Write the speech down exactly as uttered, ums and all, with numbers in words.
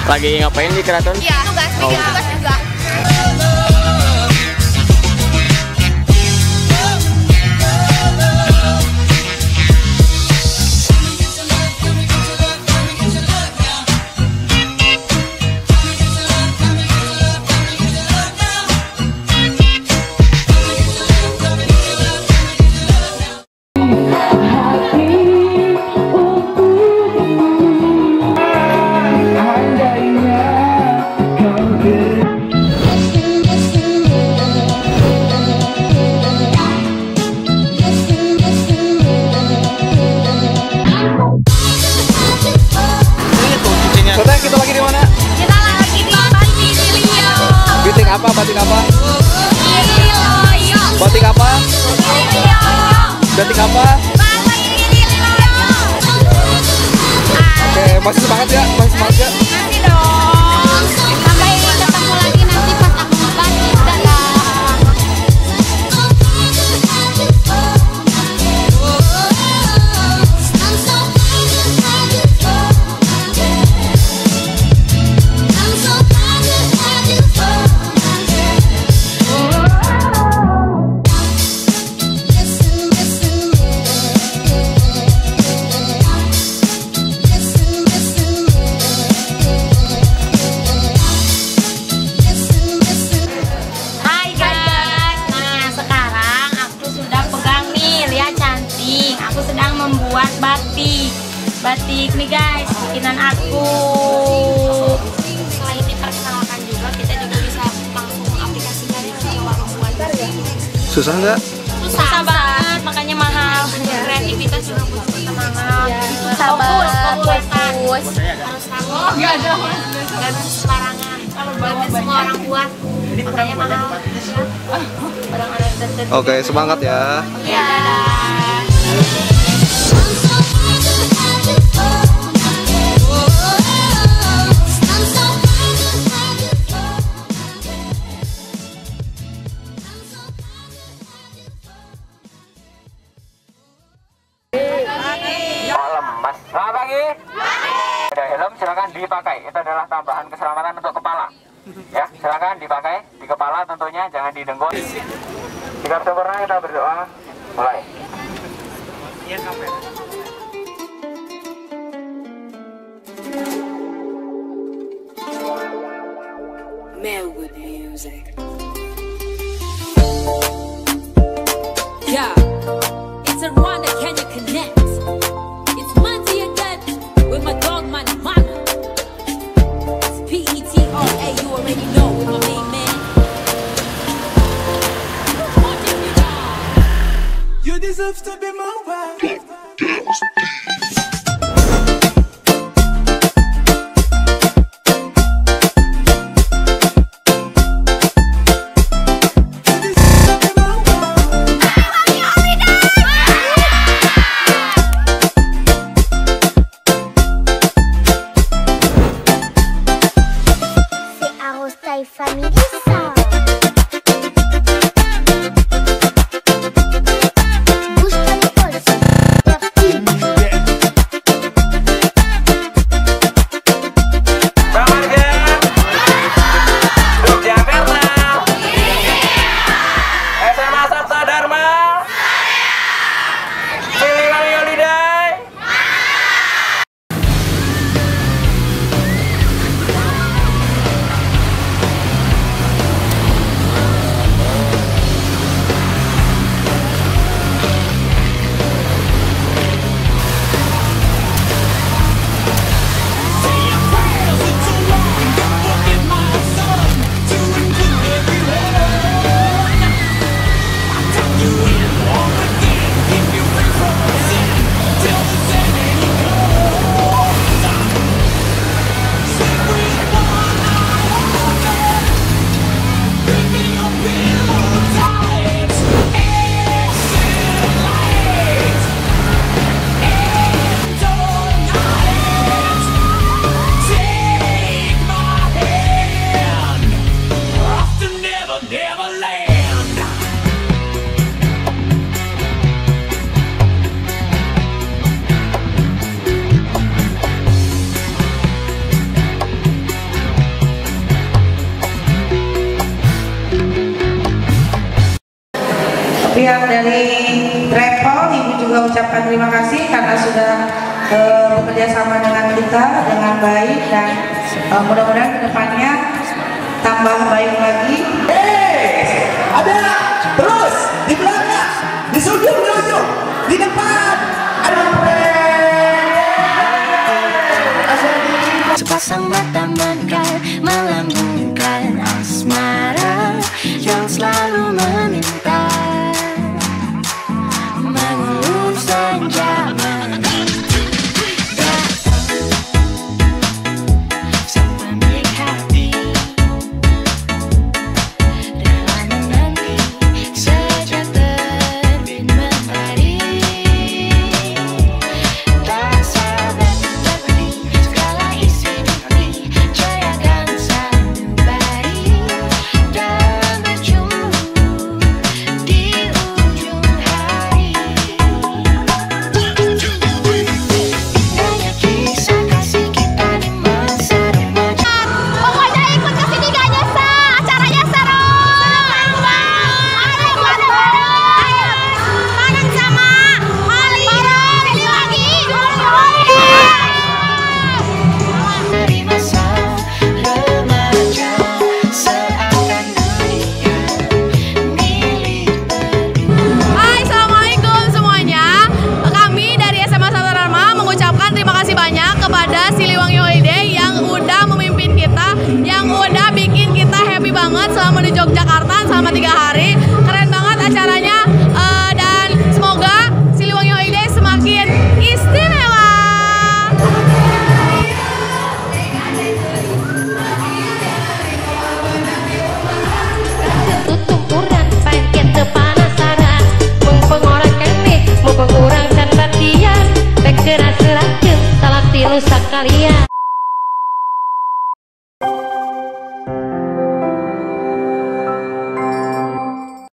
Lagi ngapain di keraton? Iya, tugas, bikin tugas juga. Kita lagi di mana? Kita lagi di Batik Lilio. Batik apa? Batik apa? Lilio. Batik apa? Lilio. Batik apa? Batik Lilio. Oke, masih semangat ya? Masih semangat ya? Nanti dong. Sampai ketemu lagi nanti pas aku ngebatik. Dadah. Hai guys, nah sekarang aku sudah pegang nih, lihat cantik. Aku sedang membuat batik, batik nih guys, bikinan aku. Selain diperkenalkan juga, kita juga bisa langsung aplikasikan di warung buat batik. Susah nggak? Susah banget, makanya mahal. Kreativitas juga butuh pertemanan. Fokus, fokus, fokus. Harus kamu. Nggak ada, nggak bisa sembarangan. Nggak bisa semua orang buat. Makanya mahal. Barang ada tertentu. Oke, semangat ya. Ya, dadah. Malam, Mas. Selamat pagi. Ada helm, silakan dipakai. Itu adalah tambahan keselamatan untuk kepala. Ya, silakan dipakai di kepala tentunya, jangan di dengkul. Jika sempurna kita berdoa. Mulai. Melwood music. Yeah, it's a Rwanda, can you connect? It's Monty again with my dog man, man. It's P E T R A, you already know, with my main man. You deserve to be my wife. Family song. Bouge pas les poils. pihak dari Travel, Ibu juga ucapkan terima kasih karena sudah uh, bekerja sama dengan kita dengan baik dan uh, mudah-mudahan kedepannya tambah baik lagi. Hey, ada terus di belakang, di ujung, di ujung, di depan ada sepasang mata mekar melambungkan asmara yang selalu meminta